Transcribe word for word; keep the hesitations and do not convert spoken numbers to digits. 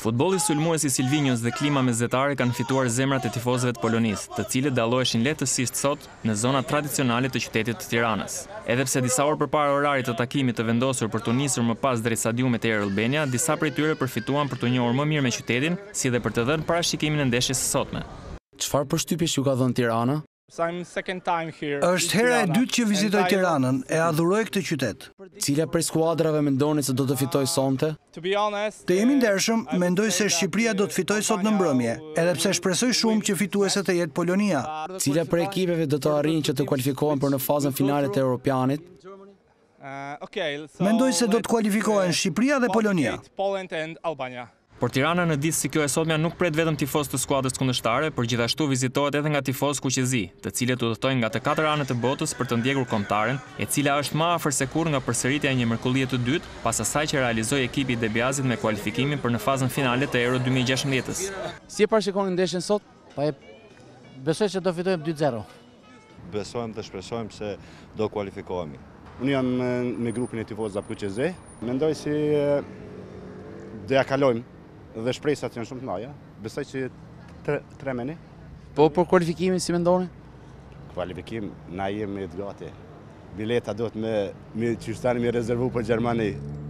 Futbolli sulmuesi Silvinjos dhe Klima Mesdhetare kanë fituar zemrat e tifozëve të Polonisë, të cilët dalloheshin lehtësisht sot në zonat tradicionale të qytetit të Tiranës. Edhe pse disa orë përpara orarit të takimit të vendosur për të nisur më pas drejt stadiumit Air Albania, disa prej tyre përfituan për të njohur më mirë me qytetin, si dhe për të dhënë parashikimin e ndeshjes së sotme. Çfarë përshtypjesh ju ka dhënë Tirana? Është hera e dytë që vizitoj Tiranën, e adhuroj këtë qytet. Cila prej skuadrave mendoni se do të fitojë sonte? Të jemi ndershëm, mendoj se Shqipëria do të fitojë sot në mbrëmje, edhe pse shpresoj shumë që fituese të jetë Polonia. Cila prej ekipeve do të arrijnë që të kualifikohen për në fazën finale të Europianit? Mendoj se do të kualifikohen Shqipëria dhe Polonia. Por Tirana në ditë si kjo e sotmja nuk pret vetëm tifoz të skuadrës kundërshtare, por gjithashtu vizitohet edhe nga tifoz kuqezi, të cilët udhëtojnë nga të katër anët e botës për të ndjekur kombëtaren, e cila është më afër se kurrë nga përsëritja e një mrekullie të dytë, pas asaj që realizoi ekipi i Debiazit me kualifikimin për në fazën finale të Euro dy mijë e gjashtëdhjetës. Si e parashikoni ndeshjen sot? Pa e besoj se do fitojmë dy zero. Besojmë dhe shpresojmë se do kualifikohemi. Unë jam me grupin e tifozëve kuqezi. Mendoj si do ja kalojmë dhe shpresat janë shumë të mëdha. Besoj që tre meni. Po për kualifikimin si mendoni? Kualifikim na jemi të gati. Bileta duhet me me qytetani me rezervu për Gjermani.